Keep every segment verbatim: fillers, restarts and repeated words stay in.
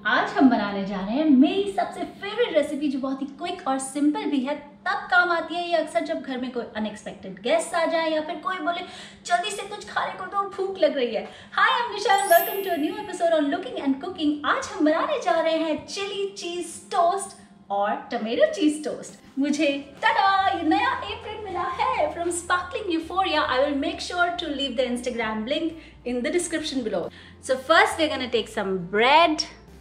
आज हम बनाने जा रहे हैं मेरी सबसे फेवरेट रेसिपी जो बहुत ही क्विक और सिंपल भी है, तब काम आती है ये अक्सर जब घर में कोई अनएक्सपेक्टेड गेस्ट आ जाए या फिर कोई बोले जल्दी से कुछ खाने को तो भूख लग रही है। Hi, I am Nisha, welcome to a new episode on looking and cooking. आज हम बनाने जा रहे हैं चिली चीज टोस्ट और टमेटो चीज टोस्ट। मुझे tada ये नया एप्रन मिला है from Sparkling Euphoria. I will make sure to leave the Instagram link in the description below. So first we're gonna take some bread,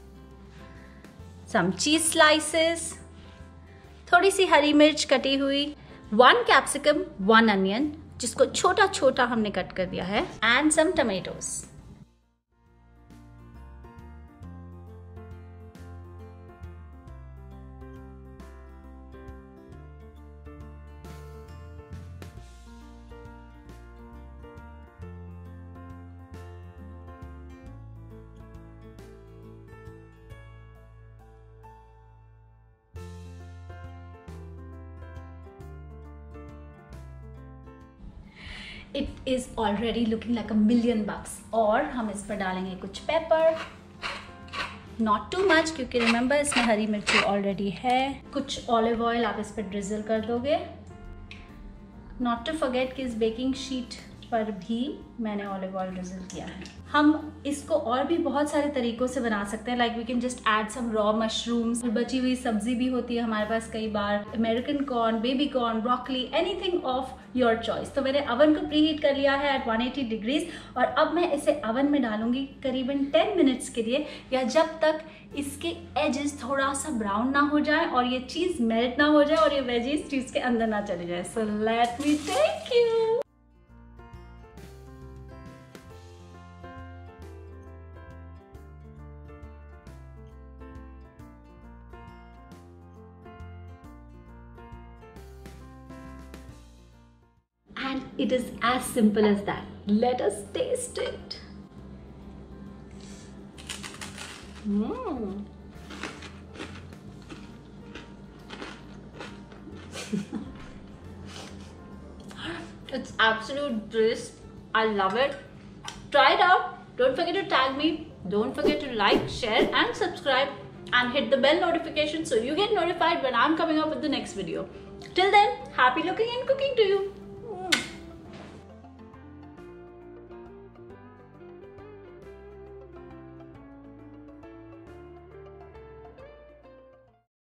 some cheese slices, थोड़ी सी हरी मिर्च कटी हुई, one capsicum, one onion जिसको छोटा छोटा हमने कट कर दिया है, and some tomatoes. It is already looking like a million bucks. और हम इस पर डालेंगे कुछ पेपर, not too much क्योंकि remember इसमें हरी मिर्ची already है। कुछ ऑलिव ऑयल आप इस पर ड्रिजल कर दोगे। Not to forget कि इस बेकिंग शीट पर भी मैंने ऑलिव ऑयल ड्रिजल किया है। हम इसको और भी बहुत सारे तरीकों से बना सकते हैं, like we can just add some raw mushrooms, बची हुई सब्जी भी होती है हमारे पास कई बार, American corn, baby corn, broccoli, anything of your choice. तो मैंने अवन को प्री हीट कर लिया है एट वन एटी डिग्रीज और अब मैं इसे अवन में डालूंगी करीबन टेन मिनट्स के लिए, या जब तक इसके एजेस थोड़ा सा ब्राउन ना हो जाए और ये चीज़ मेल्ट ना हो जाए और ये वेजीज चीज़ के अंदर ना चले जाए। So let me take you. And it is as simple as that. Let us taste it. Mm. It's absolute bliss. I love it. Try it out. Don't forget to tag me. Don't forget to like, share and subscribe and hit the bell notification so you get notified when I'm coming up with the next video. Till then, happy looking and cooking to you.